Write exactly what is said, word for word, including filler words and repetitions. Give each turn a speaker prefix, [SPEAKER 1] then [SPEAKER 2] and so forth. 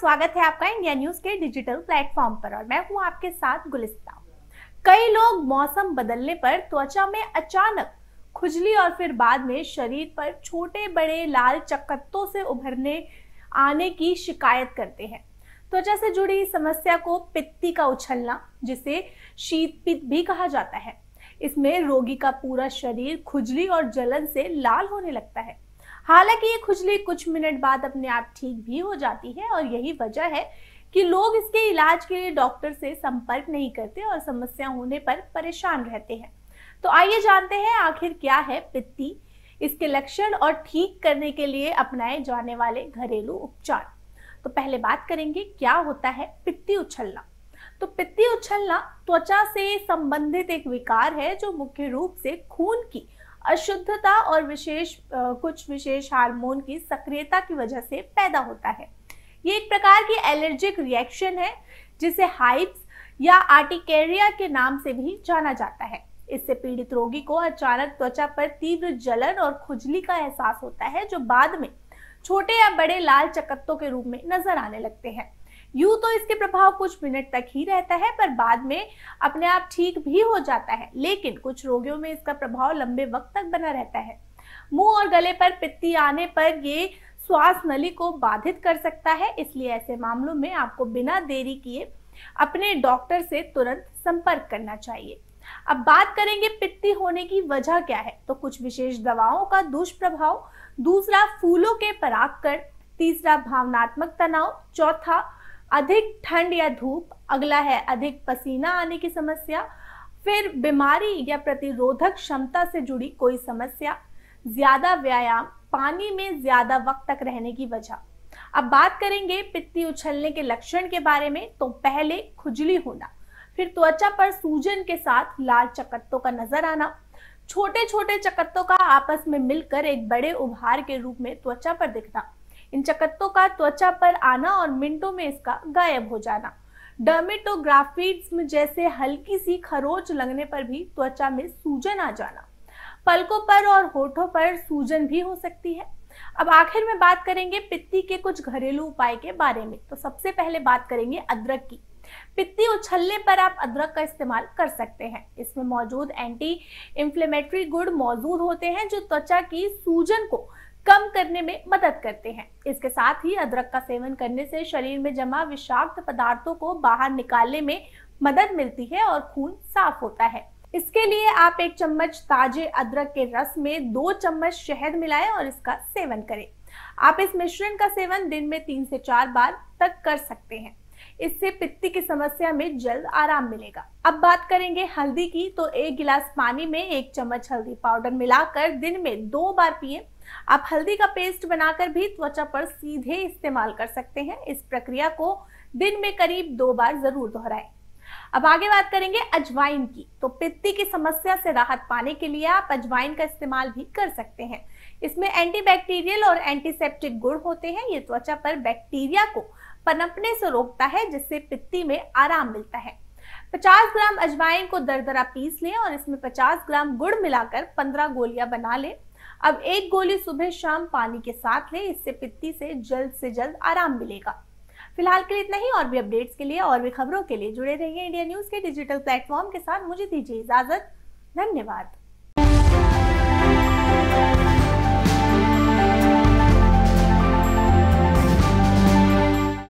[SPEAKER 1] स्वागत है आपका इंडिया न्यूज के डिजिटल प्लेटफॉर्म पर और मैं हूं आपके साथ गुलिस्ता। कई लोग मौसम बदलने पर त्वचा में अचानक खुजली और फिर बाद में शरीर पर छोटे बड़े लाल चकत्तों से उभरने आने की शिकायत करते हैं। त्वचा से जुड़ी समस्या को पित्ती का उछलना, जिसे शीत पित्त भी कहा जाता है, इसमें रोगी का पूरा शरीर खुजली और जलन से लाल होने लगता है। हालांकि ये खुजली कुछ मिनट बाद अपने आप ठीक भी हो जाती है और यही वजह है कि लोग इसके इलाज के लिए डॉक्टर से संपर्क नहीं करते और समस्या होने पर परेशान रहते हैं। तो आइए जानते हैं आखिर क्या है पित्ती, इसके लक्षण और ठीक करने के लिए अपनाए जाने वाले घरेलू उपचार। तो पहले बात करेंगे क्या होता है पित्ती उछलना। तो पित्ती उछलना त्वचा से संबंधित एक विकार है जो मुख्य रूप से खून की अशुद्धता और विशेष आ, कुछ विशेष हार्मोन की सक्रियता की वजह से पैदा होता है। ये एक प्रकार की एलर्जिक रिएक्शन है जिसे हाइव्स या आर्टिकेरिया के नाम से भी जाना जाता है। इससे पीड़ित रोगी को अचानक त्वचा पर तीव्र जलन और खुजली का एहसास होता है जो बाद में छोटे या बड़े लाल चकत्तों के रूप में नजर आने लगते हैं। यूं तो इसके प्रभाव कुछ मिनट तक ही रहता है पर बाद में अपने आप ठीक भी हो जाता है, लेकिन कुछ रोगियों में इसका प्रभाव लंबे वक्त तक बना रहता है। मुंह और गले पर पित्ती आने पर ये श्वास नली को बाधित कर सकता है, इसलिए ऐसे मामलों में आपको बिना देरी किए अपने डॉक्टर से तुरंत संपर्क करना चाहिए। अब बात करेंगे पित्ती होने की वजह क्या है। तो कुछ विशेष दवाओं का दुष्प्रभाव, दूसरा फूलों के परागकण, तीसरा भावनात्मक तनाव, चौथा अधिक ठंड या धूप, अगला है अधिक पसीना आने की समस्या, फिर बीमारी या प्रतिरोधक क्षमता से जुड़ी कोई समस्या, ज्यादा व्यायाम, पानी में ज्यादा वक्त तक रहने की वजह। अब बात करेंगे पित्ती उछलने के लक्षण के बारे में। तो पहले खुजली होना, फिर त्वचा पर सूजन के साथ लाल चकत्तों का नजर आना, छोटे छोटे चकत्तों का आपस में मिलकर एक बड़े उभार के रूप में त्वचा पर दिखना, इन चकत्तों का त्वचा पर आना और मिनटों में इसका गायब हो जाना, डर्मेटोग्राफिज्म जैसे हल्की सी खरोंच लगने पर भी त्वचा में सूजन आ जाना, पलकों पर और होठों पर सूजन भी हो सकती है। अब आखिर में बात करेंगे पित्ती के कुछ घरेलू उपाय के बारे में। तो सबसे पहले बात करेंगे अदरक की। पित्ती उछलने पर आप अदरक का इस्तेमाल कर सकते हैं। इसमें मौजूद एंटी इंफ्लेमेटरी गुण मौजूद होते हैं जो त्वचा की सूजन को कम करने में मदद करते हैं। इसके साथ ही अदरक का सेवन करने से शरीर में जमा विषाक्त पदार्थों को बाहर निकालने में मदद मिलती है और खून साफ होता है। इसके लिए आप एक चम्मच ताजे अदरक के रस में दो चम्मच शहद मिलाएं और इसका सेवन करें। आप इस मिश्रण का सेवन दिन में तीन से चार बार तक कर सकते हैं। इससे पित्ती की समस्या में जल्द आराम मिलेगा। अब बात करेंगे हल्दी की। तो एक गिलास पानी में एक चम्मच हल्दी पाउडर मिलाकर दिन में दो बार पिएं। आप हल्दी का पेस्ट बनाकर भी त्वचा पर सीधे इस्तेमाल कर सकते हैं। इस प्रक्रिया को दिन में करीब दो बार जरूर दोहराएं। अब आगे बात करेंगे अजवाइन की। तो पित्ती की समस्या से राहत पाने के लिए आप अजवाइन का इस्तेमाल भी कर सकते हैं। इसमें एंटीबैक्टीरियल और एंटीसेप्टिक गुण होते हैं। ये त्वचा पर बैक्टीरिया को पनपने से रोकता है जिससे पित्ती में आराम मिलता है। पचास ग्राम अजवाइन को दरदरा पीस लें और इसमें पचास ग्राम गुड़ मिलाकर पंद्रह गोलियां बना लें। अब एक गोली सुबह शाम पानी के साथ लें, इससे पित्ती से जल्द से जल्द आराम मिलेगा। फिलहाल के लिए इतना ही। और भी अपडेट्स के लिए और भी खबरों के लिए जुड़े रहिए इंडिया न्यूज के डिजिटल प्लेटफॉर्म के साथ। मुझे दीजिए इजाजत। धन्यवाद।